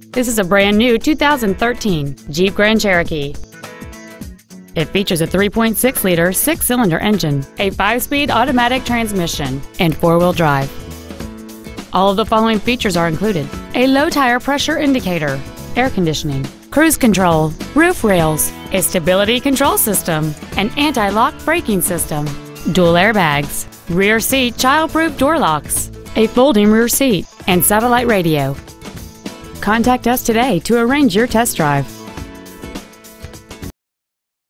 This is a brand new 2013 Jeep Grand Cherokee. It features a 3.6-liter six-cylinder engine, a 5-speed automatic transmission, and four-wheel drive. All of the following features are included: a low tire pressure indicator, air conditioning, cruise control, roof rails, a stability control system, an anti-lock braking system, dual airbags, rear seat child-proof door locks, a folding rear seat, and satellite radio. Contact us today to arrange your test drive.